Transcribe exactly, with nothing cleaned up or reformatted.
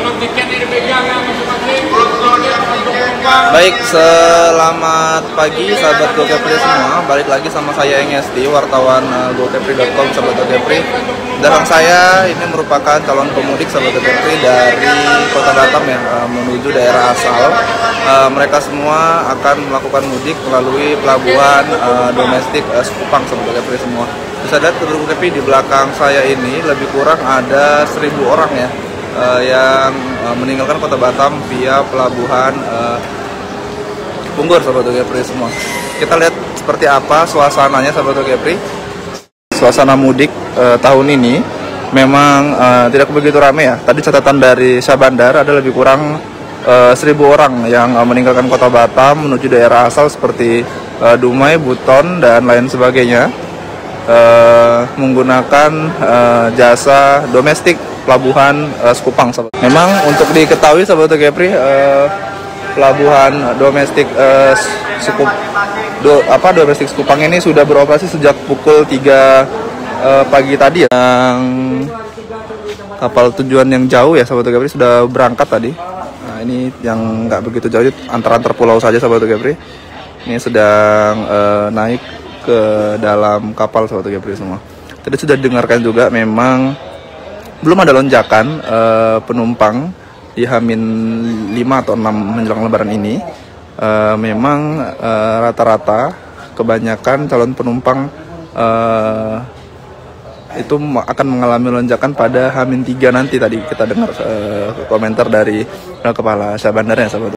Baik, selamat pagi sahabat GoKepri semua. Balik lagi sama saya Eng S D, wartawan gokepri dot com, sahabat GoKepri. Belakang saya ini merupakan calon pemudik sahabat GoKepri dari Kota Batam ya, menuju daerah asal. Mereka semua akan melakukan mudik melalui pelabuhan domestik Sekupang sahabat GoKepri semua. Bisa lihat sahabat GoKepri di belakang saya ini lebih kurang ada seribu orang ya, Uh, yang uh, meninggalkan Kota Batam via pelabuhan uh, Punggur sahabat GoKepri semua. Kita lihat seperti apa suasananya sahabat GoKepri. Suasana mudik uh, tahun ini memang uh, tidak begitu ramai ya. Tadi catatan dari Syahbandar ada lebih kurang uh, seribu orang yang uh, meninggalkan Kota Batam menuju daerah asal seperti uh, Dumai, Buton dan lain sebagainya, uh, menggunakan uh, jasa domestik pelabuhan uh, Sekupang. Memang untuk diketahui sahabat GoKepri, uh, pelabuhan domestik uh, Sekup do, apa domestik Sekupang ini sudah beroperasi sejak pukul tiga uh, pagi tadi ya. Yang kapal tujuan yang jauh ya sahabat GoKepri sudah berangkat tadi. Nah, ini yang nggak begitu jauh, antar-antar pulau saja sahabat GoKepri. Ini sedang uh, naik ke dalam kapal sahabat GoKepri semua. Tadi sudah dengarkan juga memang belum ada lonjakan uh, penumpang di Hamin lima atau enam menjelang lebaran ini. Uh, memang rata-rata uh, kebanyakan calon penumpang uh, itu akan mengalami lonjakan pada Hamin tiga nanti. Tadi kita dengar uh, komentar dari uh, Kepala Syahbandarnya sahabat